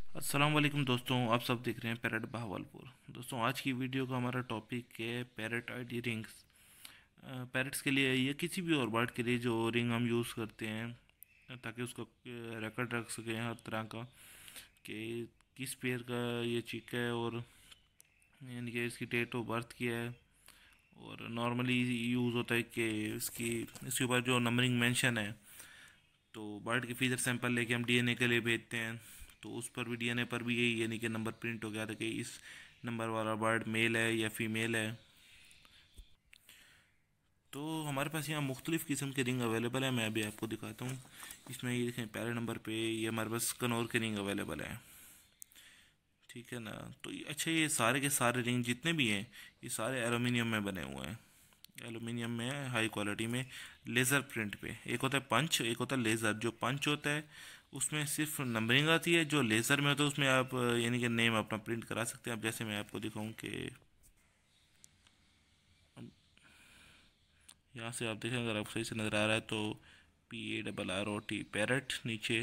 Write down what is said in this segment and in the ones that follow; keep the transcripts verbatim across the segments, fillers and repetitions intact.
अस्सलाम वालेकुम दोस्तों, आप सब देख रहे हैं पैरट बहावलपुर। दोस्तों, आज की वीडियो का हमारा टॉपिक है पैरट आईडी रिंग्स। पैरट्स के लिए या किसी भी और बर्ड के लिए जो रिंग हम यूज़ करते हैं ताकि उसका रिकॉर्ड रख सकें हर तरह का कि किस पेयर का ये चिक है और यानी कि इसकी डेट ऑफ बर्थ क्या है। और नॉर्मली यूज़ होता है कि इसकी इसके ऊपर जो नंबरिंग मेंशन है, तो बर्ड के फीचर सैंपल लेके हम डीएनए के लिए भेजते हैं। तो उस पर भी डीएनए पर भी यही यानी कि नंबर प्रिंट हो गया था कि इस नंबर वाला बर्ड मेल है या फीमेल है। तो हमारे पास यहाँ मुख्तलिफ़ किस्म के रिंग अवेलेबल है। मैं अभी आपको दिखाता हूँ। इसमें ये देखें, पहले नंबर पे ये हमारे पास कनौर के रिंग अवेलेबल है। ठीक है ना। तो ये अच्छा, ये सारे के सारे रिंग जितने भी हैं ये सारे एलुमिनियम में बने हुए हैं। एलुमिनियम में है, हाई क्वालिटी में, लेज़र प्रिंट पे। एक होता है पंच, एक होता है लेज़र। जो पंच होता है उसमें सिर्फ नंबरिंग आती है, जो लेज़र में होता है उसमें आप अ, यानी कि नेम अपना प्रिंट करा सकते हैं। अब जैसे मैं आपको दिखाऊं कि अब यहाँ से आप देखें, अगर आपको सही से नज़र आ रहा है तो P A double R O T parrot, नीचे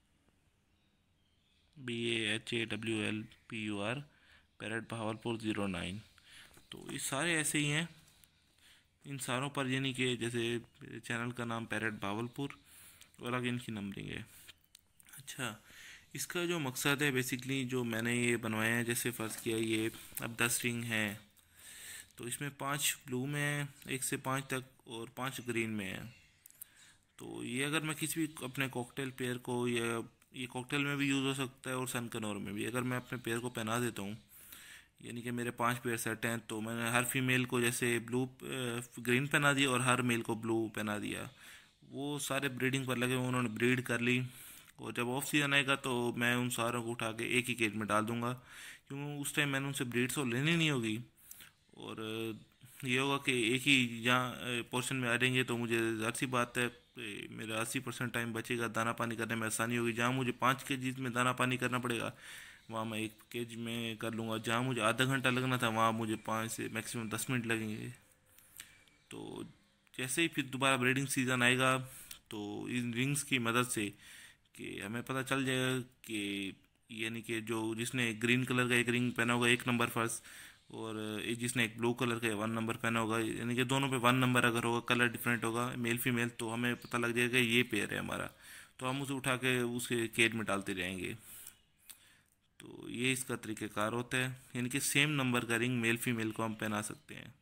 B A H A W L P U R, parrot Bahawalpur zero nine. तो ये सारे ऐसे ही हैं। इन सारों पर यानी कि जैसे चैनल का नाम पैरट बहावलपुर और आगे इनकी नंबरिंग है। अच्छा, इसका जो मकसद है बेसिकली, जो मैंने ये बनवाया है, जैसे फ़र्ज़ किया ये अब दस रिंग है, तो इसमें पांच ब्लू में है, एक से पाँच तक, और पांच ग्रीन में है। तो ये अगर मैं किसी भी अपने कॉकटेल पेयर को, या ये कॉकटेल में भी यूज़ हो सकता है और सन कनौर में भी, अगर मैं अपने पेयर को पहना देता हूँ, यानी कि मेरे पांच पेयर सेट हैं, तो मैंने हर फीमेल को जैसे ब्लू ग्रीन पहना दिया और हर मेल को ब्लू पहना दिया। वो सारे ब्रीडिंग पर लगे हुए, उन्होंने ब्रीड कर ली। और जब ऑफ सीजन आएगा तो मैं उन सारों को उठा के एक ही केज में डाल दूंगा, क्योंकि उस टाइम मैंने उनसे ब्रीड तो लेनी नहीं होगी। और अ, ये होगा कि एक ही जहाँ पोर्शन में आ जाएंगे, तो मुझे ज़ाहिर सी बात है ए, मेरा अस्सी परसेंट टाइम बचेगा, दाना पानी करने में आसानी होगी। जहाँ मुझे पाँच के जी में दाना पानी करना पड़ेगा, वहाँ मैं एक केज में कर लूँगा। जहाँ मुझे आधा घंटा लगना था, वहाँ मुझे पाँच से मैक्सिमम दस मिनट लगेंगे। तो जैसे ही फिर दोबारा ब्रीडिंग सीज़न आएगा, तो इन रिंग्स की मदद से कि हमें पता चल जाएगा कि यानी कि जो जिसने ग्रीन कलर का एक रिंग पहना होगा एक नंबर फर्स्ट, और एक जिसने एक ब्लू कलर का वन नंबर पहना होगा, यानी कि दोनों पे वन नंबर अगर होगा, कलर डिफरेंट होगा मेल फीमेल, तो हमें पता लग जाएगा ये पेयर है हमारा। तो हम उसे उठा के उसके केज में डालते जाएंगे। तो ये इसका तरीक़ाकार होता है, यानी कि सेम नंबर का रिंग मेल फीमेल को हम पहना सकते हैं।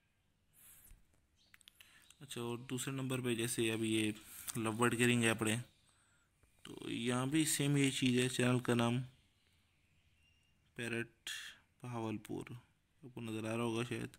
अच्छा, और दूसरे नंबर पे जैसे अभी ये लव बर्ड के रिंग है अपने, तो यहाँ भी सेम ये चीज़ है। चैनल का नाम पैरट बहावलपुर, आपको नज़र आ रहा होगा शायद।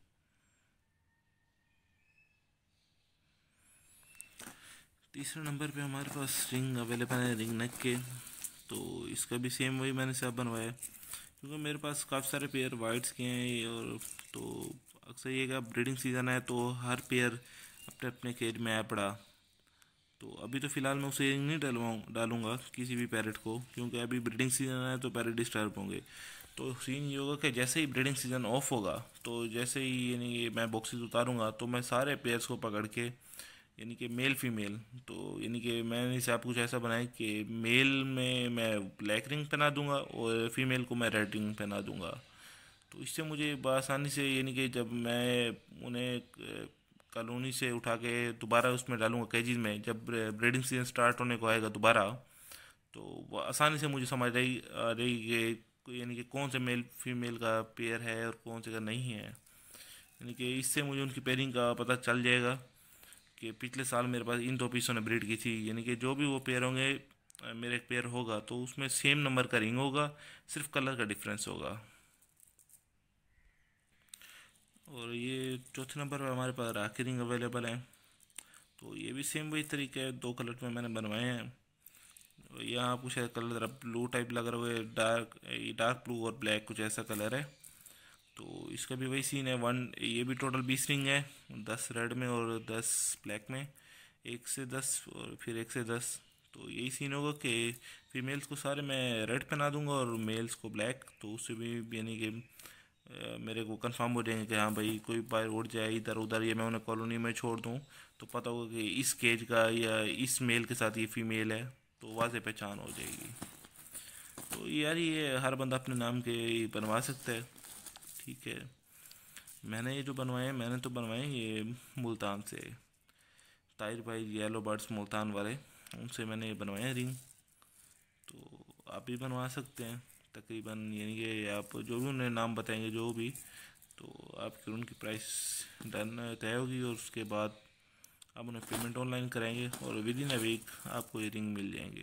तीसरे नंबर पे हमारे पास रिंग अवेलेबल है, रिंग नेक के। तो इसका भी सेम वही मैंने सब बनवाया है, क्योंकि मेरे पास काफ़ी सारे पेयर वाइट्स के हैं। और तो अक्सर ये का ब्रीडिंग सीज़न है, तो हर पेयर अपने अपने केज में आया पड़ा। तो अभी तो फ़िलहाल मैं उसे रिंग नहीं डलवाऊँ डालूंगा किसी भी पैरेट को, क्योंकि अभी ब्रीडिंग सीज़न है तो पैरेट डिस्टर्ब होंगे। तो सीन ये होगा कि जैसे ही ब्रीडिंग सीज़न ऑफ होगा, तो जैसे ही यानी कि मैं बॉक्सेस उतारूंगा, तो मैं सारे पेयर्स को पकड़ के, यानी कि मेल फीमेल, तो यानी कि मैंने इसे आप कुछ ऐसा बनाया कि मेल में मैं ब्लैक रिंग पहना दूंगा और फीमेल को मैं रेड रिंग पहना दूंगा। तो इससे मुझे बआसानी से, यानी कि जब मैं उन्हें कॉलोनी से उठा के दोबारा उसमें डालूंगा केजीज में, जब ब्रीडिंग सीजन स्टार्ट होने को आएगा दोबारा, तो वो आसानी से मुझे समझ रही आ रही कि यानी कि कौन से मेल फीमेल का पेयर है और कौन से का नहीं है। यानी कि इससे मुझे उनकी पेयरिंग का पता चल जाएगा कि पिछले साल मेरे पास इन दो पीसों ने ब्रीड की थी। यानी कि जो भी वो पेयर होंगे, अ, मेरे एक पेयर होगा तो उसमें सेम नंबर का रिंग होगा, सिर्फ कलर का डिफरेंस होगा। और ये चौथे नंबर पर हमारे पास राखी रिंग अवेलेबल है। तो ये भी सेम वही तरीका है, दो कलर में मैंने बनवाए हैं। और यहाँ आपको शायद कलर ज़रा ब्लू टाइप लग रहा है, डार्क, ये डार्क ब्लू और ब्लैक कुछ ऐसा कलर है। तो इसका भी वही सीन है। वन ये भी टोटल बीस रिंग है, दस रेड में और दस ब्लैक में, एक से दस और फिर एक से दस। तो यही सीन होगा कि फीमेल्स को सारे मैं रेड पहना दूंगा और मेल्स को ब्लैक। तो उससे भी यानी कि अ, मेरे को कंफर्म हो जाएंगे कि हाँ भाई, कोई बाहर उड़ जाए इधर उधर, या मैं उन्हें कॉलोनी में छोड़ दूँ, तो पता होगा कि इस केज का या इस मेल के साथ ये फीमेल है, तो वाज़े पहचान हो जाएगी। तो तो यार ये हर बंदा अपने नाम के ही बनवा सकता है, ठीक है। मैंने ये जो बनवाए मैंने तो बनवाए ये मुल्तान से, ताहिर भाई येलो बर्ड्स मुल्तान वाले, उनसे मैंने ये बनवाए हैं रिंग। तो आप भी बनवा सकते हैं तकरीबन, यानी कि आप जो भी उन्हें नाम बताएंगे जो भी, तो आपकी उनकी प्राइस डन तय होगी और उसके बाद आप उन्हें पेमेंट ऑनलाइन कराएंगे और विद इन अ वीक आपको ये रिंग मिल जाएंगे।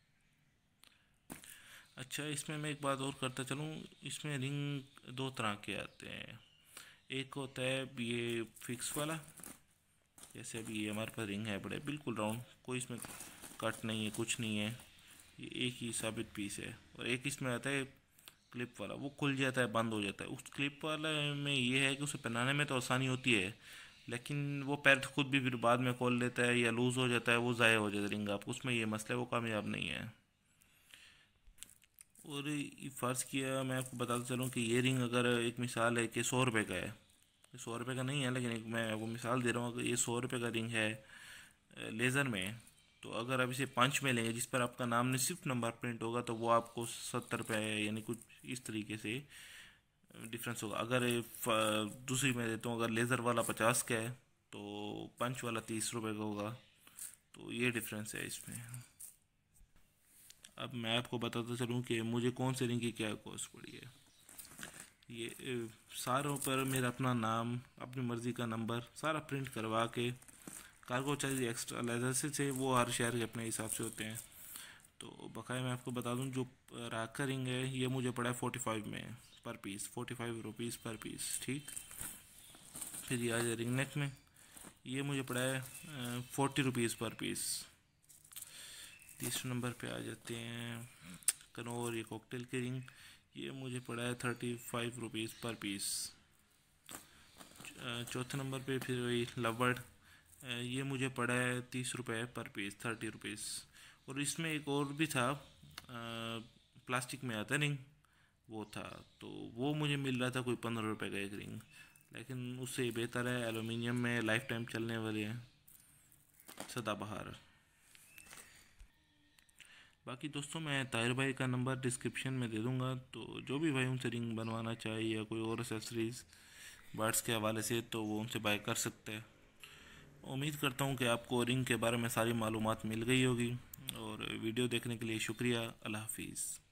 अच्छा, इसमें मैं एक बात और करता चलूँ, इसमें रिंग दो तरह के आते हैं। एक होता है ये फिक्स वाला, जैसे अभी ये हमारे पास रिंग है बड़े बिल्कुल राउंड, कोई इसमें कट नहीं है कुछ नहीं है, ये एक ही साबित पीस है। और एक इसमें आता है क्लिप वाला, वो खुल जाता है बंद हो जाता है। उस क्लिप वाला में ये है कि उसे पहनाने में तो आसानी होती है, लेकिन वो पैर खुद भी फिर बाद में खोल लेता है या लूज़ हो जाता है, वो ज़ाया हो जाता है रिंग आपको, उसमें ये मसला है, वो कामयाब नहीं है। और ये फ़र्ज़ किया मैं आपको बताता चलूँ कि ये रिंग अगर एक मिसाल है कि सौ रुपये का है, सौ रुपये का नहीं है लेकिन एक मैं आपको मिसाल दे रहा हूँ, अगर ये सौ रुपये का रिंग है लेज़र में, तो अगर आप इसे पंच में लेंगे जिस पर आपका नाम नहीं सिर्फ नंबर प्रिंट होगा, तो वो आपको सत्तर रुपये यानी कुछ इस तरीके से डिफरेंस होगा। अगर दूसरी मैं देता हूँ, अगर लेज़र वाला पचास का है तो पंच वाला तीस रुपये का होगा, तो ये डिफरेंस है इसमें। अब मैं आपको बताता चलूँ कि मुझे कौन से रिंग की क्या कॉस्ट पड़ी है। ये सारों पर मेरा अपना नाम, अपनी मर्ज़ी का नंबर सारा प्रिंट करवा के, कार्गो चार्ज एक्स्ट्रा लेदर से थे, वो हर शहर के अपने हिसाब से होते हैं। तो बकाया मैं आपको बता दूं, जो राका रिंग है ये मुझे पड़ा है फोर्टी फाइव में per piece, forty five rupees per piece, ठीक। फिर ये आ जाए रिंग नेक में, ये मुझे पड़ा है फोर्टी रुपीज़ पर पीस। तीसरे नंबर पे आ जाते हैं कनौर ये कॉकटेल की रिंग, ये मुझे पड़ा है thirty five rupees per piece. चौथे नंबर पे फिर वही लवर्ड, ये मुझे पड़ा है तीस रुपये पर पीस, थर्टी रुपीज़। और इसमें एक और भी था, प्लास्टिक में आता रिंग वो था, तो वो मुझे मिल रहा था कोई पंद्रह रुपये का एक रिंग, लेकिन उससे बेहतर है एलुमिनियम में, लाइफ टाइम चलने वाले हैं, सदाबहार। बाकी दोस्तों मैं ताहिर भाई का नंबर डिस्क्रिप्शन में दे दूँगा, तो जो भी भाई उनसे रिंग बनवाना चाहे या कोई और एसेसरीज़ बर्ड्स के हवाले से, तो वो उनसे बाय कर सकते हैं। उम्मीद करता हूँ कि आपको रिंग के बारे में सारी मालूमात मिल गई होगी, और वीडियो देखने के लिए शुक्रिया। अल्लाह हाफिज़।